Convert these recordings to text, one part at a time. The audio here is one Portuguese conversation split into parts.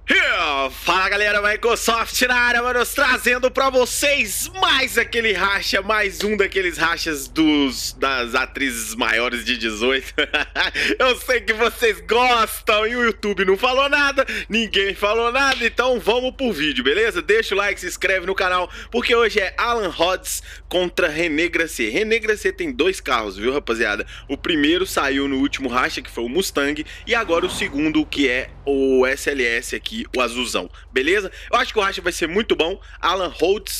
Fala galera, Microsoft na área, mano, trazendo pra vocês mais aquele racha, mais um daqueles rachas das atrizes maiores de 18. Eu sei que vocês gostam e o YouTube não falou nada, ninguém falou nada, então vamos pro vídeo, beleza? Deixa o like, se inscreve no canal, porque hoje é Alan Rhodes contra René Gracie. René Gracie tem dois carros, viu, rapaziada? O primeiro saiu no último racha, que foi o Mustang, e agora o segundo, que é o SLS aqui, o azulzão, beleza? Eu acho que o racha vai ser muito bom. Alana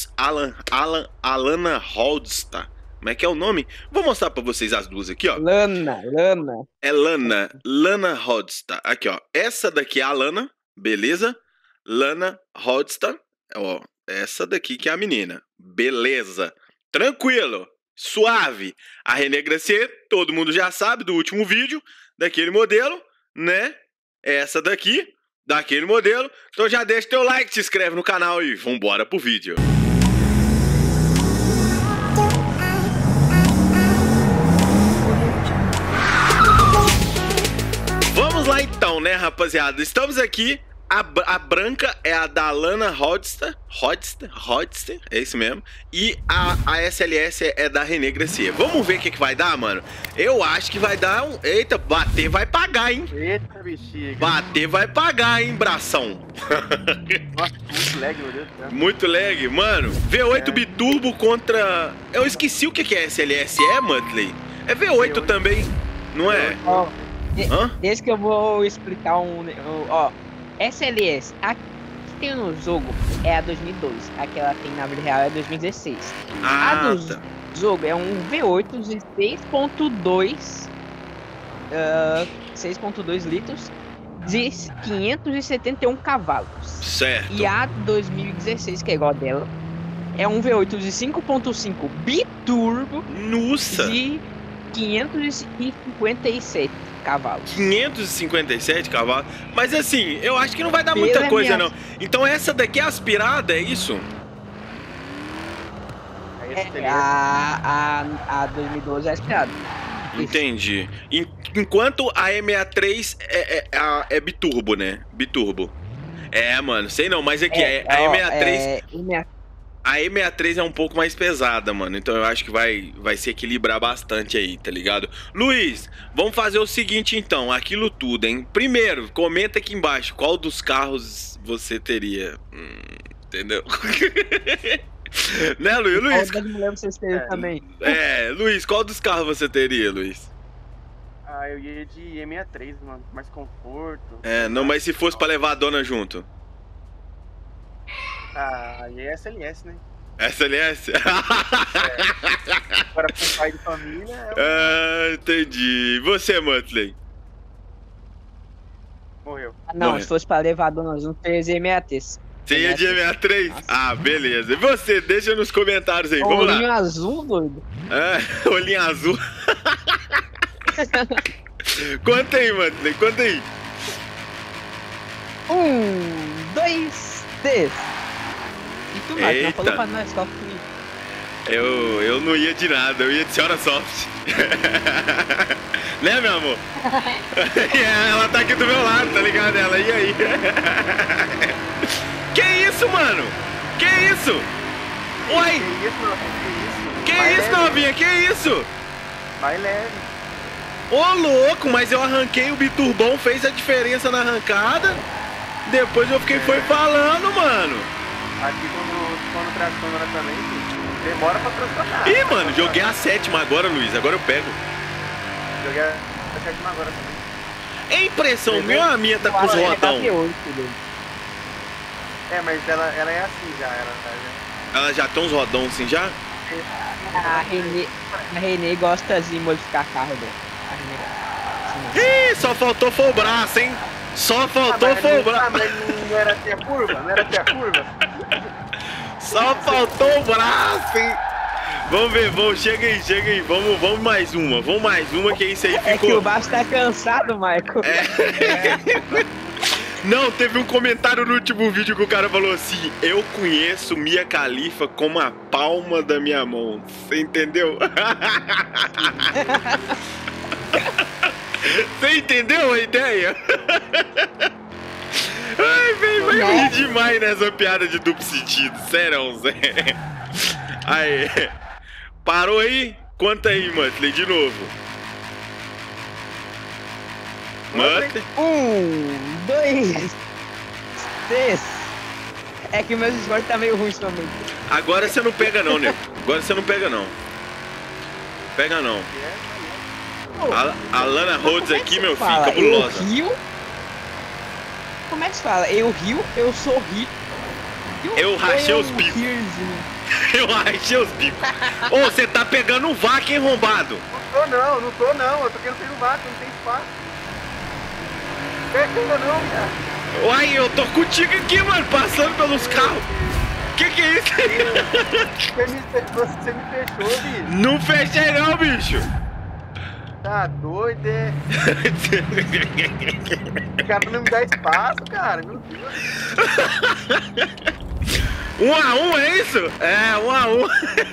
Rhodes, tá? Como é que é o nome? Vou mostrar pra vocês as duas aqui, ó. Lana. É Lana Rhodes, tá? Aqui, ó. Essa daqui é a Lana, beleza? Lana Rhodes, tá? Ó, essa daqui que é a menina, beleza? Tranquilo, suave. A René Gracie, todo mundo já sabe do último vídeo, daquele modelo, né? Essa daqui, daquele modelo. Então já deixa teu like, se inscreve no canal e vambora pro vídeo. Vamos lá então, né, rapaziada? Estamos aqui. A branca é a da Lana Rhodster, é isso mesmo. E a SLS é da René Gracie. Vamos ver o que vai dar, mano? Eu acho que vai dar um... Eita, bater vai pagar, hein? Eita, bexiga. Bater vai pagar, hein, bração? Nossa, muito lag, meu Deus do céu. Muito lag, mano. V8 biturbo contra... Eu esqueci o que é SLS, Muttley? É V8 também, não é? Ó, Hã? desde que eu vou explicar ó, SLS, a que tem no jogo é a 2002, a que ela tem na vida real é 2016. A do Tá. jogo é um V8 de 6.2 litros de 571 cavalos. Certo. E a 2016, que é igual a dela, é um V8 de 5.5 biturbo Nossa! de 557 cavalos. 557 cavalos. Mas assim, eu acho que não vai dar muita Pela coisa, minha- não. Então essa daqui é aspirada, é isso? Aí esse teria- A 2012 é aspirada. Entendi. Enquanto a E63 é biturbo, né? Biturbo. É, mano, sei não, mas aqui, a E63... A E63 é um pouco mais pesada, mano. Então eu acho que vai se equilibrar bastante aí, tá ligado? Luiz, vamos fazer o seguinte então, aquilo tudo, hein? Primeiro, comenta aqui embaixo qual dos carros você teria. Entendeu? Né, Luiz? Qual das mulheres vocês têm também? Luiz, qual dos carros você teria, Luiz? Ah, eu ia de E63, mano, com mais conforto. Não, mas se fosse pra levar a dona junto? Ah, e é SLS, né? SLS? Agora com pai de família, Entendi. E você, Muttley? morreu. Não, Morreu. se fosse pra levar a dona junto, eu ia dizer 63. Você ia de E63? Nossa. Ah, beleza. E você? Deixa nos comentários aí, vamos Olhinho lá. azul, doido. Olhinho azul. Quanto aí, Muttley? Quanto aí? 1, 2, 3. E tu, Marco, Eita. não falou pra nós qual que... Eu não ia de nada, eu ia de Senhora Soft. Né, meu amor? Ela tá aqui do meu lado, tá ligado? Ela, e aí? Que isso, mano? Que isso? Oi! Que Que isso, novinha? Que isso? Vai leve. Ô, louco, mas eu arranquei o biturbão, fez a diferença na arrancada. Depois eu foi falando, mano. Aqui quando traciona também, demora pra tracionar. Ih, mano, joguei a 7ª agora, Luiz. Agora eu pego. Joguei a 7ª agora também. É impressão minha ou a minha tá com os rodão? Mas ela é assim já, Ela já tem uns rodão assim já? A Renê gosta de modificar carro dela. A Renê. Ih, só faltou foi o braço, hein? Só faltou foi o braço. Mas não era até a curva? Não era até a curva? Só faltou o braço, hein? Vamos ver, chega aí. Vamos mais uma. Vamos mais uma, que isso aí ficou... É que o baixo tá cansado, Michael. Não, teve um comentário no último vídeo que o cara falou assim: eu conheço Mia Khalifa como a palma da minha mão. Você entendeu? Você entendeu a ideia? Ai, vem, Eu ri demais nessa piada de duplo sentido. Sério, Zé. Aí. Parou aí? Conta aí, Muttley, de novo. Muttley. 1, 2, 3. É que o meu Discord tá meio ruim também. Agora você não pega não, nego. Agora você não pega não. Pega não. A Lana Rhodes aqui, meu filho, cabulosa. Eu rio? Como é que se fala? Eu rio, eu sou rico. Eu rachei os bicos. Eu rachei os bicos. Ô, você tá pegando um vaca, hein, arrombado? Não tô não. Eu tô querendo pegar um vaca, não tem espaço. Pega não, cara. Uai, eu tô contigo aqui, mano, passando pelos carros. Que é isso aí? Você me fechou, bicho. Não fechei não, bicho. Tá doido, é? O cara não me dá espaço, cara. Meu Deus. 1 a 1, é isso? É, 1 a 1.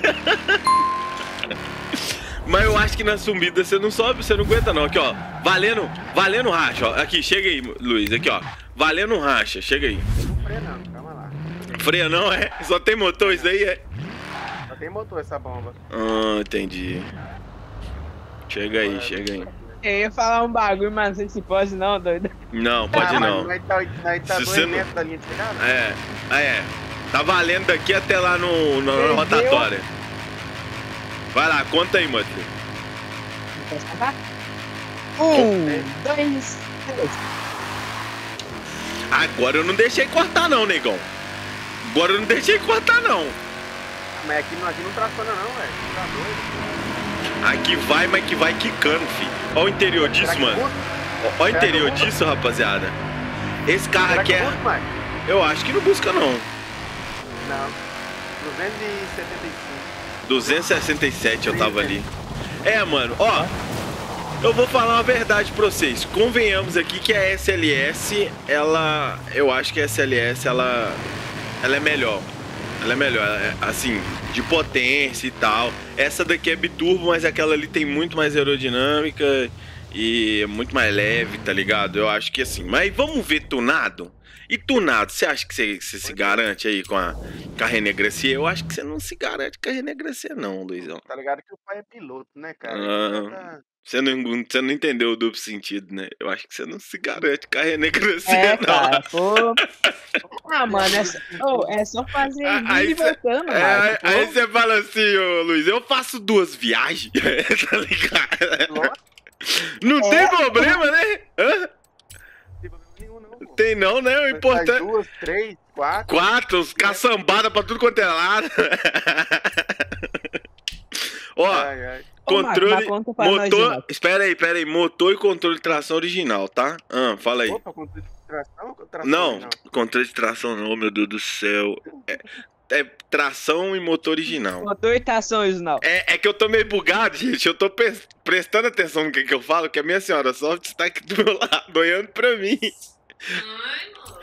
Mas eu acho que na subida você não sobe, você não aguenta não. Aqui, ó. Valendo racha, ó. Aqui, chega aí, Luiz. Aqui, ó. Valendo racha, chega aí. Não freia não, calma lá. Freia não, é? Só tem motor isso aí, é? Só tem motor essa bomba. Ah, entendi. Chega aí, chega aí. Eu ia falar um bagulho, mas não sei se pode não, doido. Não, pode não. Nós tá 2 metros da linha de chegada? É. Tá valendo daqui até lá na rotatória. Vai lá, conta aí, Muttley. Posso contar? 1, 2, 3. Agora eu não deixei cortar não, negão. Agora eu não deixei cortar não. Mas aqui não traciona não, velho. Tá doido. Aqui vai, mas que vai quicando, filho. Olha o interior disso, mano. Olha o interior disso, rapaziada. Esse carro aqui é... Eu acho que não busca, não. Não. 275. 267 eu tava ali. É, mano, ó. Eu vou falar uma verdade pra vocês. Convenhamos aqui que a SLS, ela... Eu acho que a SLS, ela é melhor. Ela é melhor, assim, de potência e tal. Essa daqui é biturbo, mas aquela ali tem muito mais aerodinâmica e é muito mais leve, tá ligado? Eu acho que assim. Mas vamos ver tunado? E tunado, você acha que você se garante aí com a René Gracier? Eu acho que você não se garante com a René Gracier não, Luizão. Tá ligado que o pai é piloto, né, cara? Você não entendeu o duplo sentido, né? Eu acho que você não se garante com a René Gracier, não. Cara, pô. Ah, mano, é só fazer ir e voltando, mano. Aí você fala assim, ô Luiz, eu faço 2 viagens, tá ligado? Não tem problema, né? Hã? Tem não, né? O importante... 2, 3, 4... 4, os caçambada pra tudo quanto é lado. Ó, controle, motor... Espera aí, motor e controle de tração original, tá? Fala aí. Opa, controle de tração? Não, controle de tração não, meu Deus do céu. É tração e motor original. Motor e tração original. É que eu tô meio bugado, gente. Eu tô prestando atenção no que eu falo, que a minha senhora só está aqui do meu lado, olhando pra mim. Ai, mano.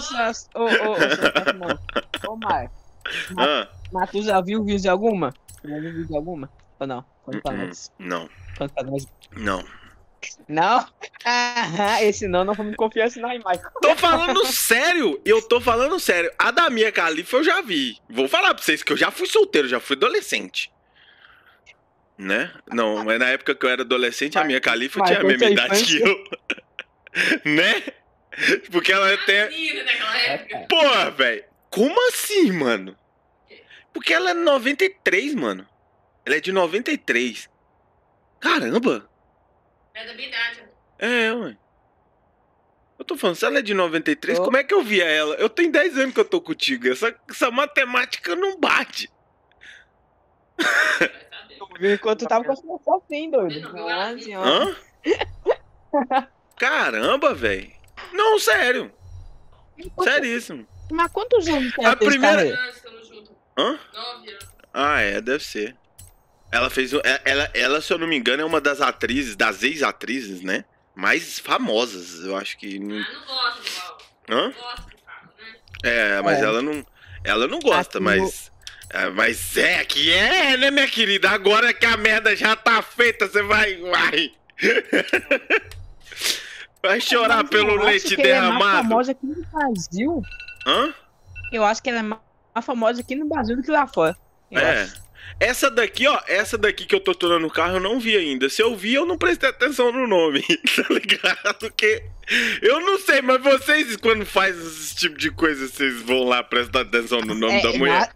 Ô, Marco. Mas tu já viu vídeo alguma? Já viu vídeo alguma? Ou não? Conta pra nós. Não. Conta pra nós. Não. Não? Esse não vamos confiar assim na imagem. Tô falando sério, eu tô falando sério. A da Mia Khalifa eu já vi. Vou falar pra vocês que eu já fui solteiro, já fui adolescente. Né? Não, mas na época que eu era adolescente, a Mia Khalifa tinha a mesma idade que eu. Né? Porque ela tem... Porra, velho. Como assim, mano? Porque ela é 93, mano. Ela é de 93. Caramba. É da minha idade. Ué. Eu tô falando, se ela é de 93, como é que eu via ela? Eu tenho 10 anos que eu tô contigo. Essa matemática não bate. Enquanto tu tava com a sua assim, doido. Hã? Caramba, velho. Não, sério. Seríssimo. Mas quantos anos tem a primeira... Hã? 9 anos. Deve ser. Ela fez... Ela, se eu não me engano, é uma das atrizes, das ex-atrizes, né? Mais famosas, eu acho que... Não gosto, igual. Hã? Não gosto de fato, né? Mas ela não gosta, mas... Mas que né, minha querida? Agora que a merda já tá feita, você vai... Vai chorar Mas pelo eu acho leite que ela é mais derramado. famosa aqui no Brasil. Hã? Eu acho que ela é mais famosa aqui no Brasil do que lá fora. Eu acho. Essa daqui, ó, essa daqui que eu tô tornando o carro eu não vi ainda. Se eu vi, eu não prestei atenção no nome, tá ligado? Porque eu não sei, mas vocês, quando faz esse tipo de coisa, vocês vão lá prestar atenção no nome da mulher?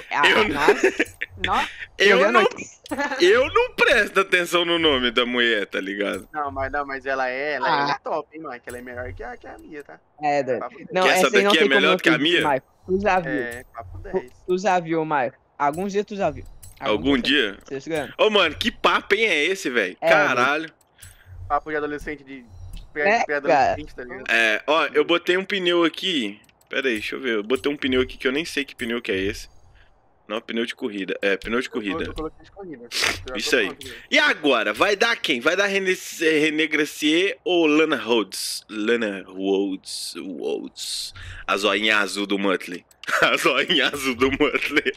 Eu não presto atenção no nome da mulher, tá ligado? Não, mas ela é top, hein, mano. Que ela é melhor que a minha, tá? É, doido. Papo 10. Não, Que essa aí não daqui é tem como melhor eu do que a fugir, minha? Michael. Tu já viu. É, papo 10. Tu já viu, Michael. Alguns dias tu já viu. Algum dia? Você segurando. Ô, mano, que papo, hein, é esse, velho? É, Caralho. Papo de adolescente de. Cara. Pré-adolescente, tá ligado? É, ó, eu botei um pneu aqui. Pera aí, deixa eu ver. Eu botei um pneu aqui que eu nem sei que pneu que é esse. Não, pneu de corrida. É, pneu de corrida. Eu coloquei de corrida. Isso aí. E agora? Vai dar quem? Vai dar René Gracier ou Lana Rhodes? Lana Rhodes. A zoinha azul do Muttley. A zoinha azul do Muttley.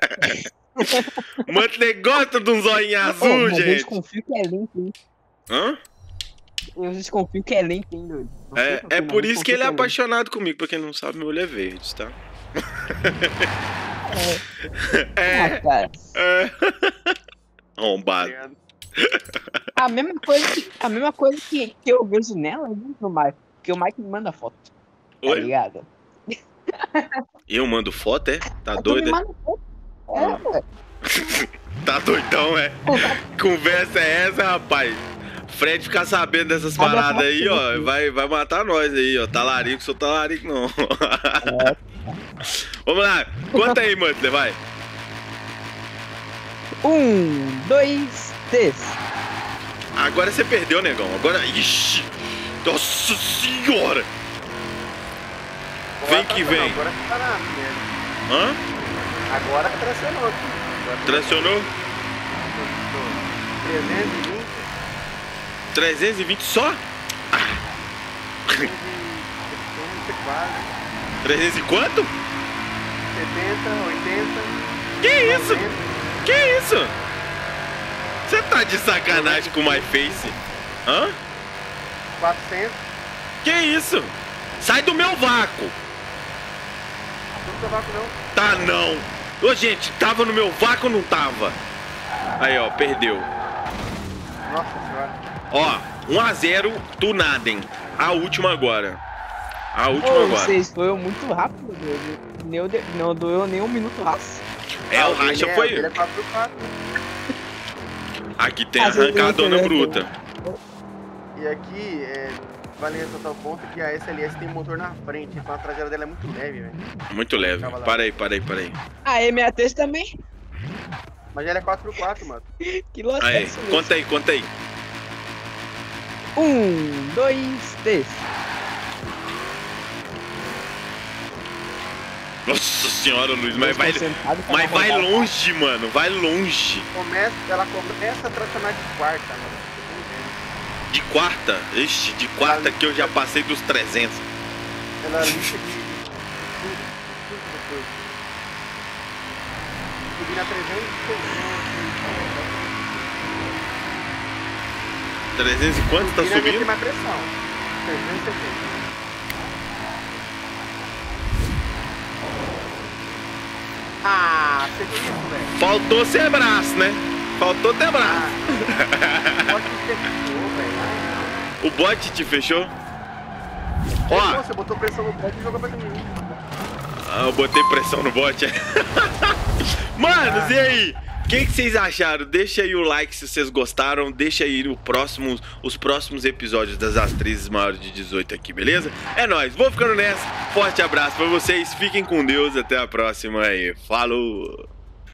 Muttley gosta de um zoinha azul, Mas eu gente. desconfio que é limpo, hein? Hã? Eu desconfio que é limpo, hein, doido. Não sei É não, por isso que ele é desconfio apaixonado comigo. Pra quem não sabe, meu olho é verde, tá? Ah, cara. Arrombado. A mesma coisa que eu vejo nela, viu, no Mike. Porque o Mike me manda foto. Tá Oi? ligado? Eu mando foto, é? Tá Tu doido, me é? manda foto. É, Tá doidão, é? Conversa é essa, rapaz? Fred ficar sabendo dessas paradas aí, ó, vai matar nós aí, ó. Talarico, sou talarico, não. Vamos lá, conta aí, Muttley, vai. 1, 2, 3. Agora você perdeu, negão. Agora, ixi. Nossa senhora. Vem que vem. Agora que tá na merda. Hã? Agora tracionou aqui. Agora Tracionou? 320. 320 só? 300 e quanto? 70, 80. Que isso? 90. Que isso? Você tá de sacanagem com o MyFace? Hã? 400. Que isso? Sai do meu vácuo. Não tá vácuo, não. Tá não. Ô, gente, tava no meu vácuo ou não tava? Aí, ó, perdeu. Nossa senhora. Ó, 1-0, Tunaden. A última agora. A última agora. Vocês foram muito rápido, doido. Não doeu nem um minuto raça. É, o racha foi. Ele é 4x4. Aqui tem arrancadona bruta. E aqui, vale ressaltar o ponto que a SLS tem motor na frente, então a traseira dela é muito leve, velho. Muito leve. Para aí. A M63 também. Mas ela é 4x4, mano. Que louco. Aí, conta aí. 1, 2, 3. Nossa senhora, Luiz, mas vai rodar. longe, mano. Vai longe. Ela começa a tracionar de quarta, mano. De quarta? Ixi, de quarta que eu já passei dos 300. Ela lixa de tudo depois. Subir na 300 e quanto tá Tem subindo? mais pressão. 370. Ah, você viu isso, velho? Faltou ser braço, né? Faltou ter braço. Pode ter fechou, velho. O bot te fechou? Ó, Você botou pressão no bot e jogou pra mim. eu botei pressão no bot. Manos, e aí? O que vocês acharam? Deixa aí o like se vocês gostaram. Deixa aí os próximos episódios das atrizes maiores de 18 aqui, beleza? É nóis, vou ficando nessa. Forte abraço pra vocês. Fiquem com Deus. Até a próxima aí. Falou!